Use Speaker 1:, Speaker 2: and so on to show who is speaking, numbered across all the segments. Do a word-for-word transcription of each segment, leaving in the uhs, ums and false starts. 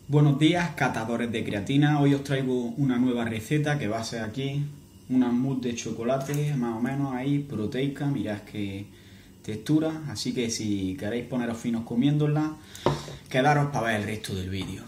Speaker 1: Buenos días, catadores de creatina. Hoy os traigo una nueva receta que va a ser aquí una mousse de chocolate, más o menos ahí, proteica, mirad qué textura. Así que si queréis poneros finos comiéndola, quedaros para ver el resto del vídeo.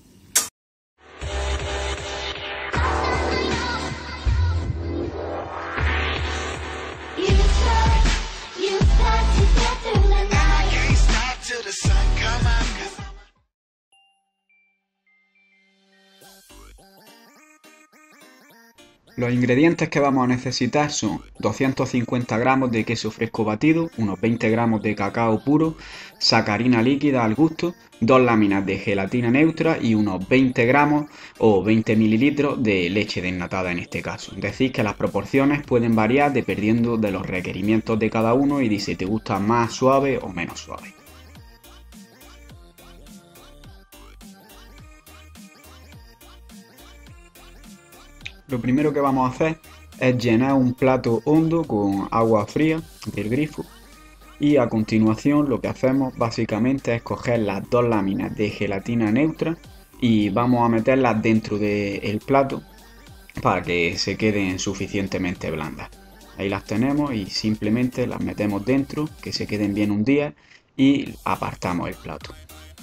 Speaker 1: Los ingredientes que vamos a necesitar son doscientos cincuenta gramos de queso fresco batido, unos veinte gramos de cacao puro, sacarina líquida al gusto, dos láminas de gelatina neutra y unos veinte gramos o veinte mililitros de leche desnatada en este caso. Decís que las proporciones pueden variar dependiendo de los requerimientos de cada uno y de si te gusta más suave o menos suave. Lo primero que vamos a hacer es llenar un plato hondo con agua fría del grifo y a continuación lo que hacemos básicamente es coger las dos láminas de gelatina neutra y vamos a meterlas dentro del plato para que se queden suficientemente blandas. Ahí las tenemos y simplemente las metemos dentro, que se queden bien hundidas y apartamos el plato.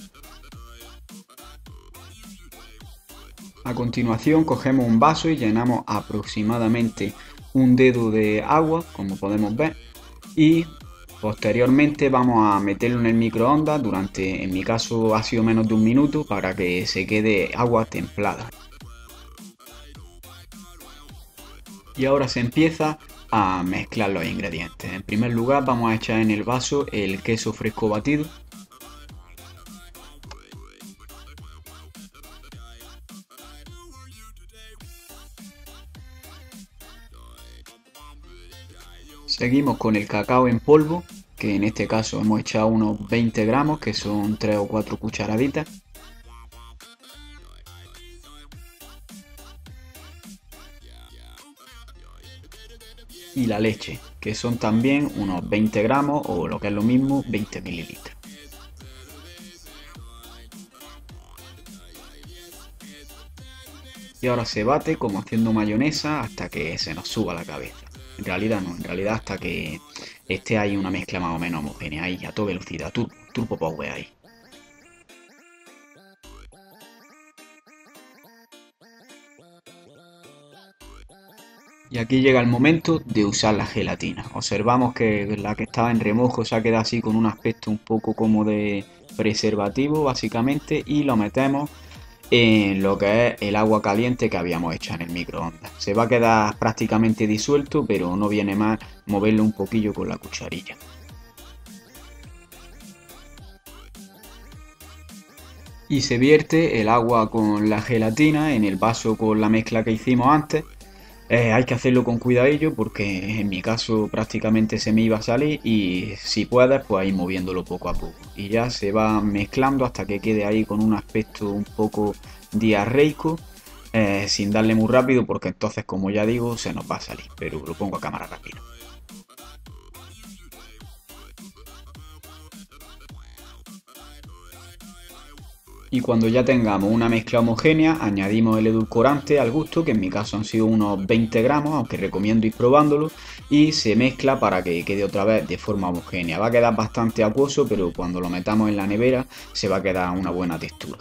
Speaker 1: A continuación cogemos un vaso y llenamos aproximadamente un dedo de agua, como podemos ver, y posteriormente vamos a meterlo en el microondas durante, en mi caso ha sido menos de un minuto, para que se quede agua templada. Y ahora se empieza a mezclar los ingredientes. En primer lugar vamos a echar en el vaso el queso fresco batido. Seguimos con el cacao en polvo, que en este caso hemos echado unos veinte gramos, que son tres o cuatro cucharaditas. Y la leche, que son también unos veinte gramos o lo que es lo mismo, veinte mililitros. Y ahora se bate como haciendo mayonesa hasta que se nos suba la cabeza. En realidad no, en realidad hasta que esté ahí una mezcla más o menos homogénea, ahí a toda velocidad, turbo, turbo power ahí. Y aquí llega el momento de usar la gelatina. Observamos que la que estaba en remojo se ha quedado así con un aspecto un poco como de preservativo básicamente, y lo metemos en lo que es el agua caliente que habíamos hecho en el microondas. Se va a quedar prácticamente disuelto, pero no viene mal moverlo un poquillo con la cucharilla. Y se vierte el agua con la gelatina en el vaso con la mezcla que hicimos antes. Eh, hay que hacerlo con cuidadillo porque en mi caso prácticamente se me iba a salir, y si puedes pues ir moviéndolo poco a poco y ya se va mezclando hasta que quede ahí con un aspecto un poco diarreico, eh, sin darle muy rápido porque entonces, como ya digo, se nos va a salir, pero lo pongo a cámara rápida. Y cuando ya tengamos una mezcla homogénea, añadimos el edulcorante al gusto, que en mi caso han sido unos veinte gramos, aunque recomiendo ir probándolo, y se mezcla para que quede otra vez de forma homogénea. Va a quedar bastante acuoso, pero cuando lo metamos en la nevera se va a quedar una buena textura.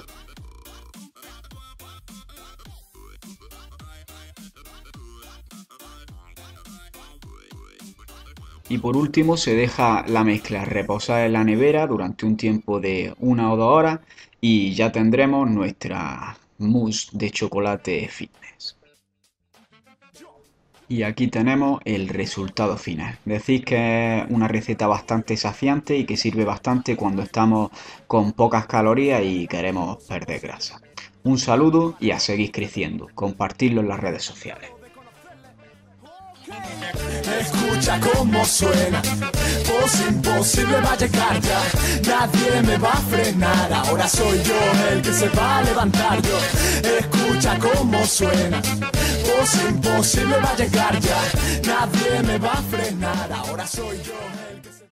Speaker 1: Y por último se deja la mezcla reposar en la nevera durante un tiempo de una o dos horas y ya tendremos nuestra mousse de chocolate fitness. Y aquí tenemos el resultado final. Decís que es una receta bastante saciante y que sirve bastante cuando estamos con pocas calorías y queremos perder grasa. Un saludo y a seguir creciendo. Compartirlo en las redes sociales.
Speaker 2: Escucha cómo suena, voz imposible va a llegar ya, nadie me va a frenar, ahora soy yo el que se va a levantar yo. Escucha cómo suena, voz imposible va a llegar ya, nadie me va a frenar, ahora soy yo.